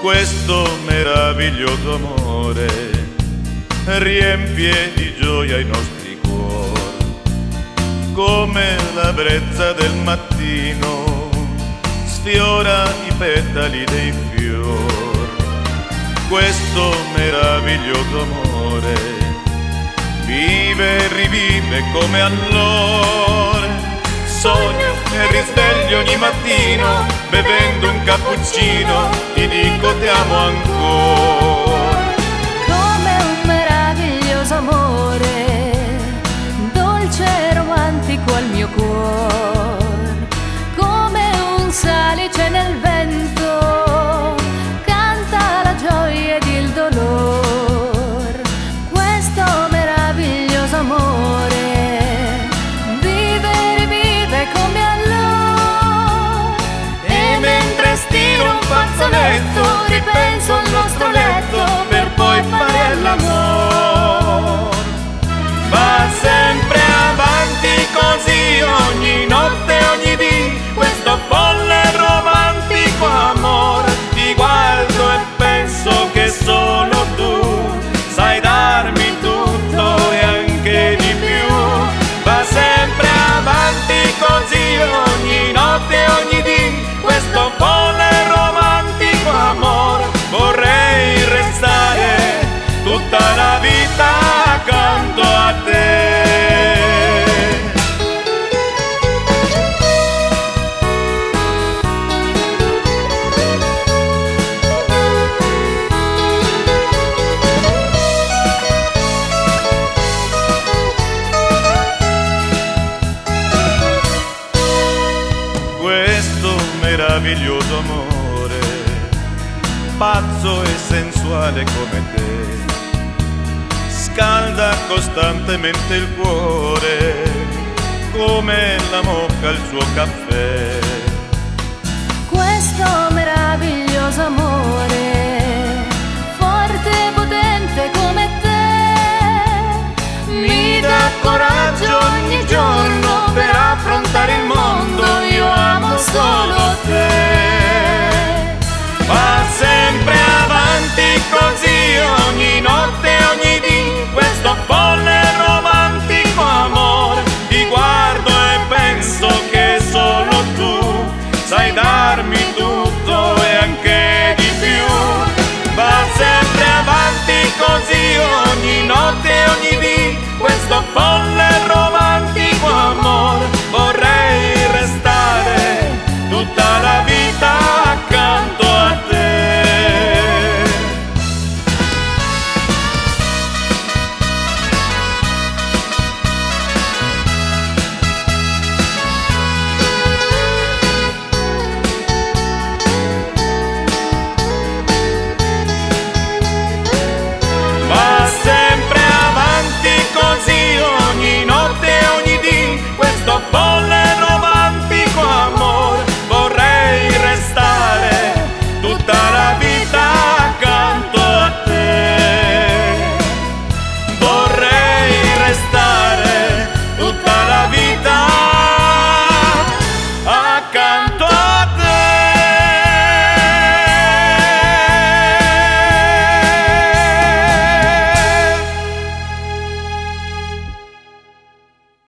questo meraviglioso amore riempie di gioia i nostri cuori, come la brezza del mattino sfiora i petali dei fiori. Questo meraviglioso amore vive e rivive come allora. Sogno e risveglio ogni mattino, bevendo un cappuccino, ti dico ti amo ancora. Come un meraviglioso amore, dolce e romantico al mio cuore, come un salice nel vento, canta la gioia ed il dolore. Questo meraviglioso amore come allora, e mentre stiro un fazzoletto ripenso al nostro letto per poi fare l'amore. Va sempre avanti così ogni notte, ogni dì, questo folle e romantico amore. Ti guardo e penso che solo tu sai darmi tutto e anche di più. Va sempre avanti così ogni notte, ogni dì, questo folle e romantico amore. Vorrei restare tutta la vita accanto a te. Questo meraviglioso amore, pazzo e sensuale come te, scalda costantemente il cuore come la moka il suo caffè. Questo meraviglioso amore, forte e potente come te, mi dà coraggio ogni giorno per affrontare il mondo. Io amo solo te. Va sempre avanti così ogni notte, ogni dì, questo folle